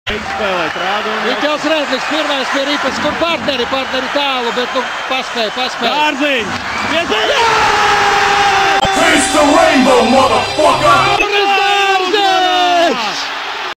Spēlēt rādu. Mikls Rezniks pirmais pie ripas, kur partneri tālu, bet nu paspēja. Dārziņš! Face the rainbow, mother!